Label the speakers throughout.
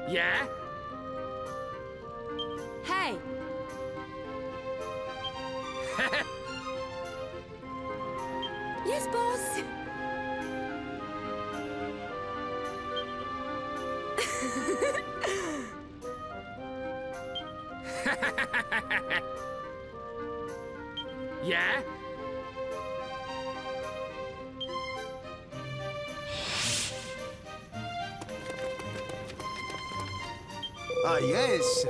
Speaker 1: Yeah?
Speaker 2: Hey! Yes, boss!
Speaker 1: Yeah?
Speaker 3: Ah, yes.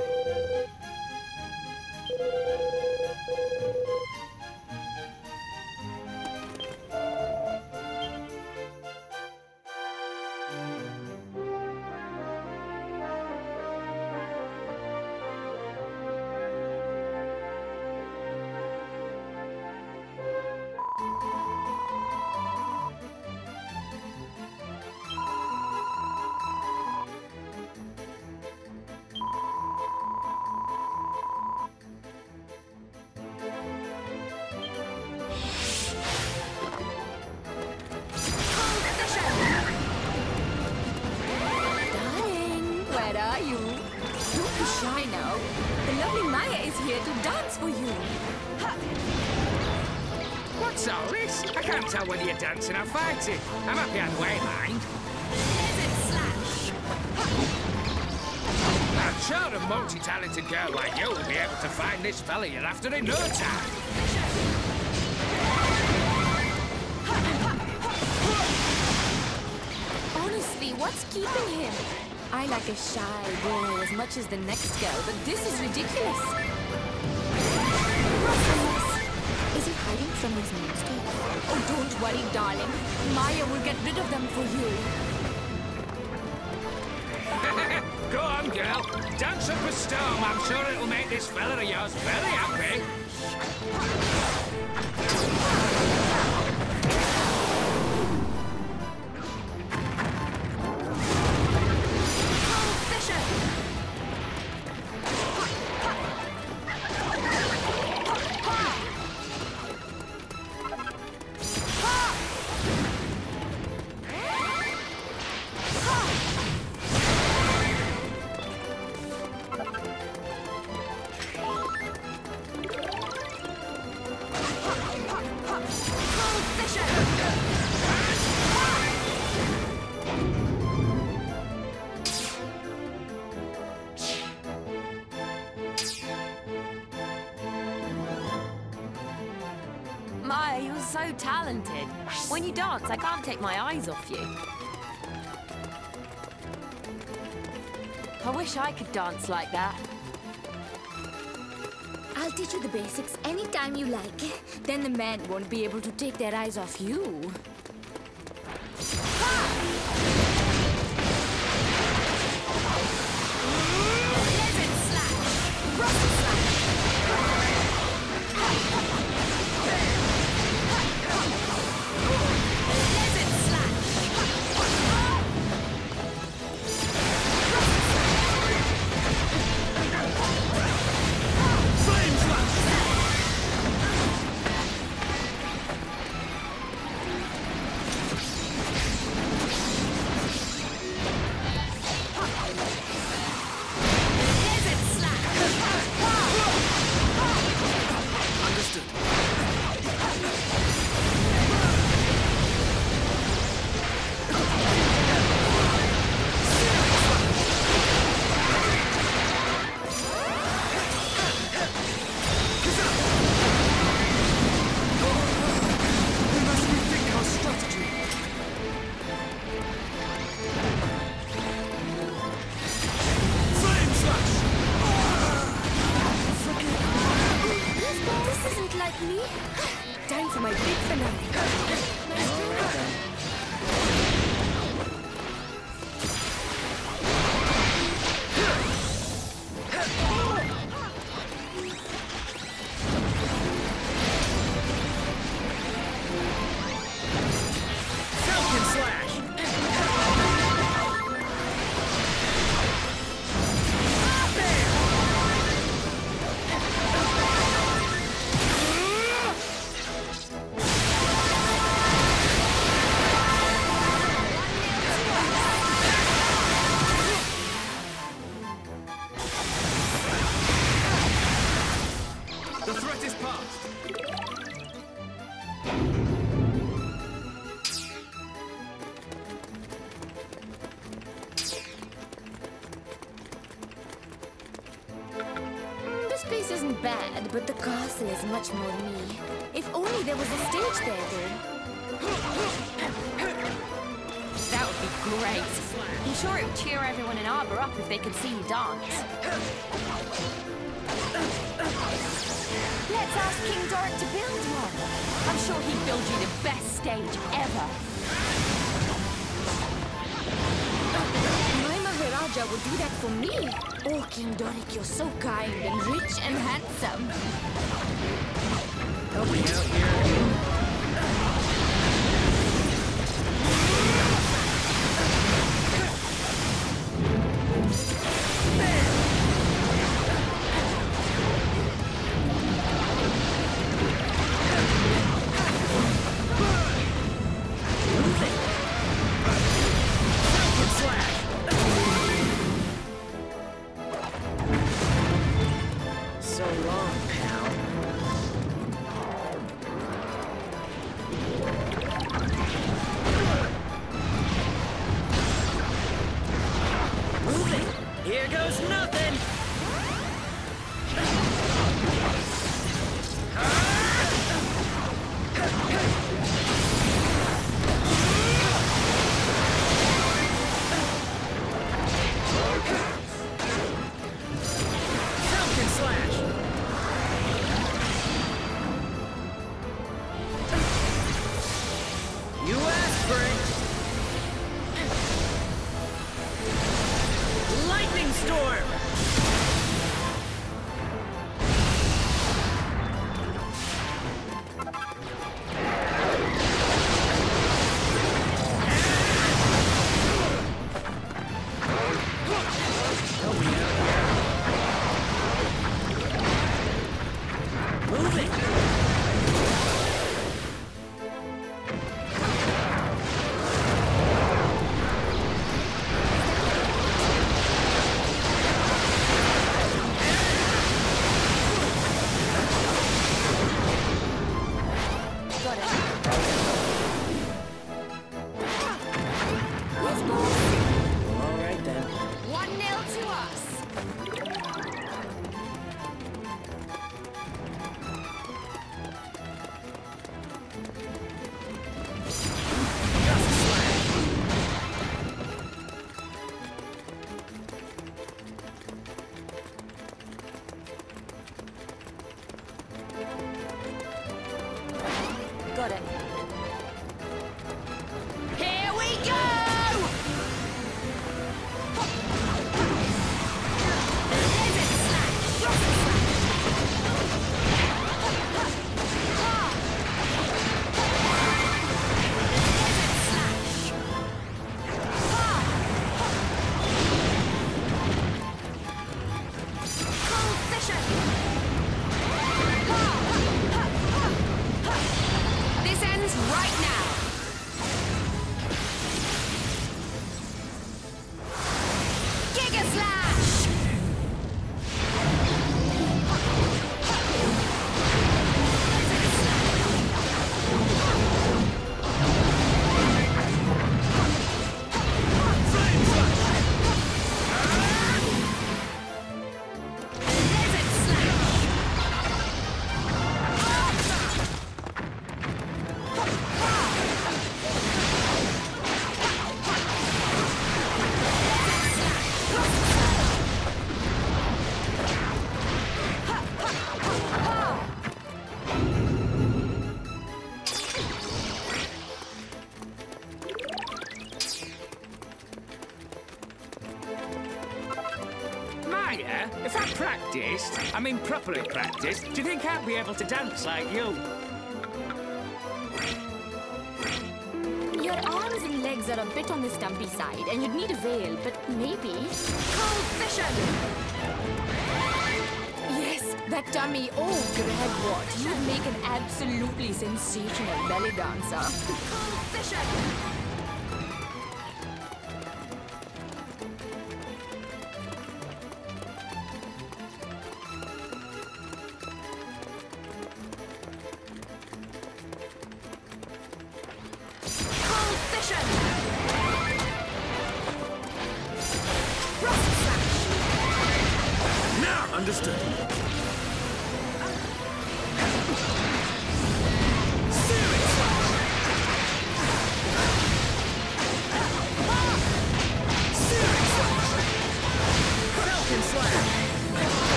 Speaker 2: Darling, where are you? Don't be shy now. The lovely Maya is here to dance for you.
Speaker 1: What's all this? I can't tell whether you're dancing or fighting. I'm happy either way, mind. I'm sure a multi-talented girl like you will be able to find this fella you're after in no time.
Speaker 2: Honestly, what's keeping him? I like a shy boy as much as the next girl, but this is ridiculous. Is he hiding from these monsters? Oh, don't worry, darling. Maya will get rid of them for you.
Speaker 1: Go on, girl. Dance up a storm. I'm sure it'll make this fella of yours very happy.
Speaker 2: Maya, you're so talented. When you dance, I can't take my eyes off you. I wish I could dance like that. I'll teach you the basics anytime you like. Then the men won't be able to take their eyes off you. place isn't bad, but the castle is much more me. If only there was a stage there, though.
Speaker 4: That would be great. I'm sure it would cheer everyone in Arbor up if they could see you dance.
Speaker 2: Let's ask King Doric to build one.
Speaker 4: I'm sure he'd build you the best stage ever.
Speaker 2: My Maharaja would do that for me. Oh, King Doric, you're so kind and rich and handsome.
Speaker 1: Help me out here.
Speaker 3: So long, pal.
Speaker 5: Moving! Here goes nothing! Falcon Slash! You asked for it! Lightning Storm! Moving!
Speaker 2: Got it.
Speaker 5: All right then.
Speaker 2: 1-0 to us.
Speaker 4: Got it. Here we go! Desert Slash! Rocket Slash! Desert Slash! Cold Fission! This ends right now! Giga Slash! Desert Slash!
Speaker 1: Maya, if I practiced, I mean properly practiced, do you think I'd be able to dance like you?
Speaker 2: Your arms and legs are a bit on the stumpy side, and you'd need a veil, but maybe... Cold Fission! Yes, that tummy. Oh, Greg, what? You'd make an absolutely sensational belly dancer. Cold Fission! Cold Fission! Rocket Slash!
Speaker 5: Now understood.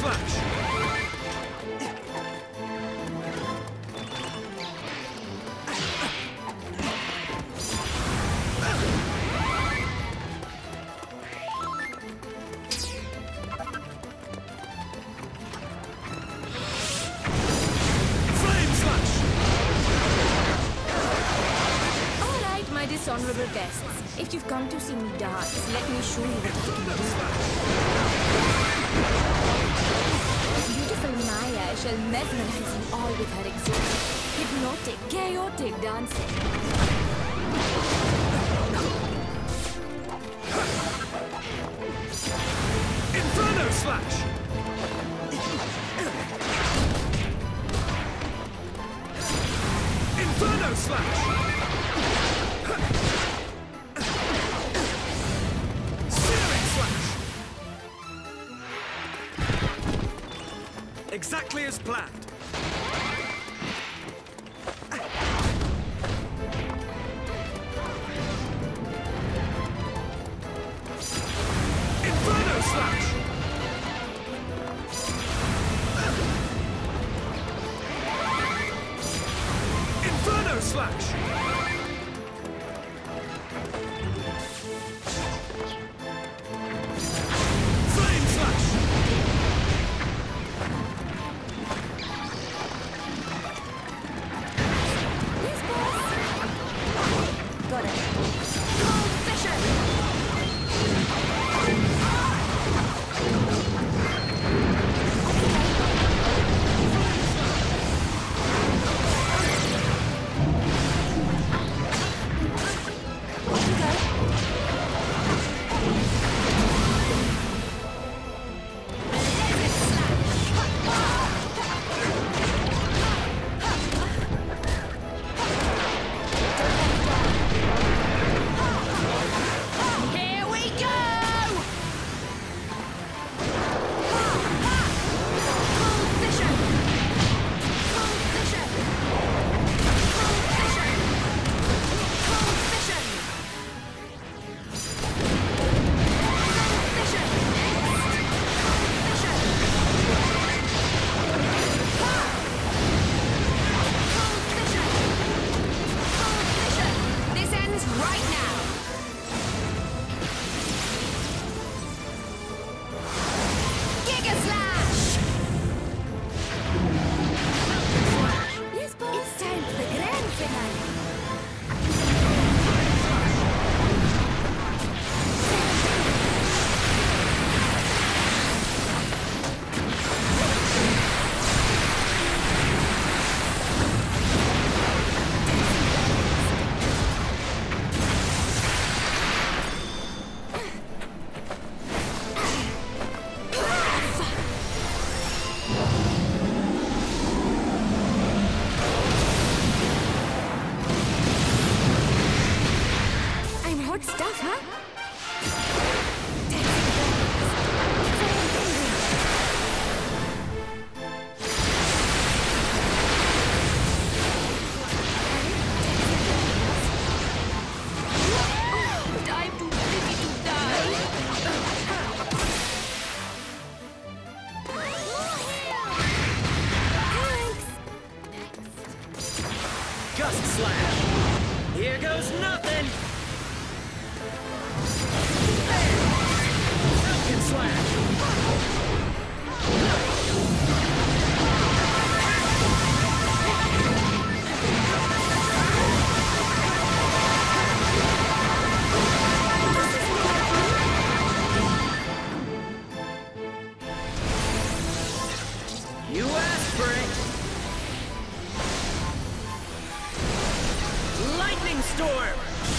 Speaker 1: slash!
Speaker 2: Dishonorable guests, if you've come to see me dance, let me show you what I can do. Beautiful Maya shall mesmerize you all with her exotic, hypnotic, chaotic dancing.
Speaker 1: Inferno slash! Inferno slash! Exactly as planned. Inferno slash! Inferno slash! Flame slash!
Speaker 2: Got it. Cold Fisher!
Speaker 5: Here goes nothing! Falcon Slash! You asked for it! Lightning Storm!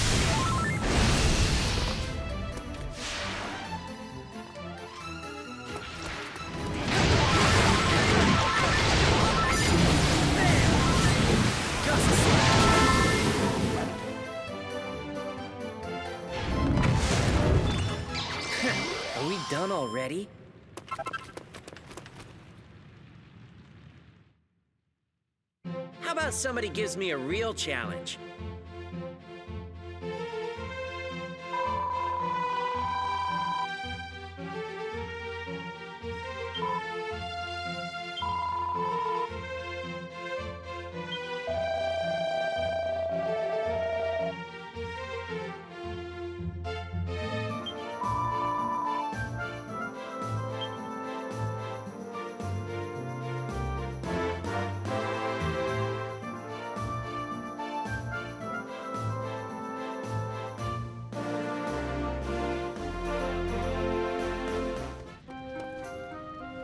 Speaker 5: Are we done already? How about somebody gives me a real challenge?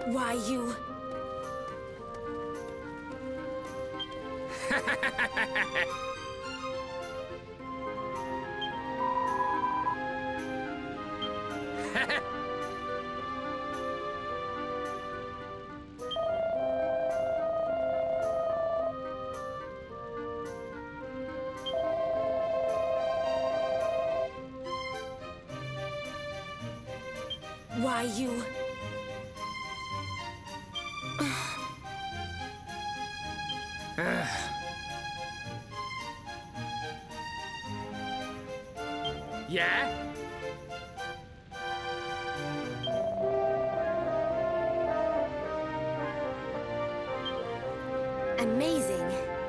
Speaker 2: Why, you... Why, you...
Speaker 1: Yeah?
Speaker 2: Amazing.